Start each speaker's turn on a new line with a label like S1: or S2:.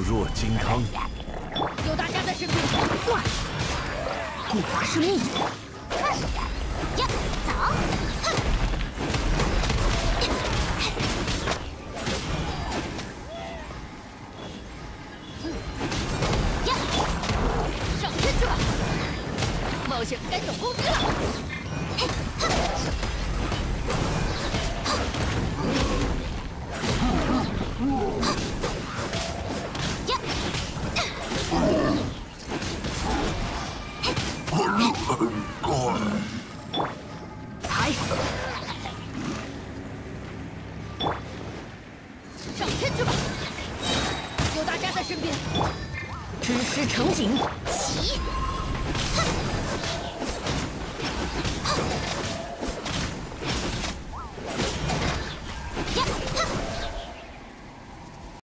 S1: 若金汤。
S2: 有大家在身边，断！果然是密。
S3: 呀，走！呀，上天去吧！冒险该走攻击了！
S2: 踩！
S3: 上天去吧！
S2: 有大家在身边，
S3: 知师成景，起！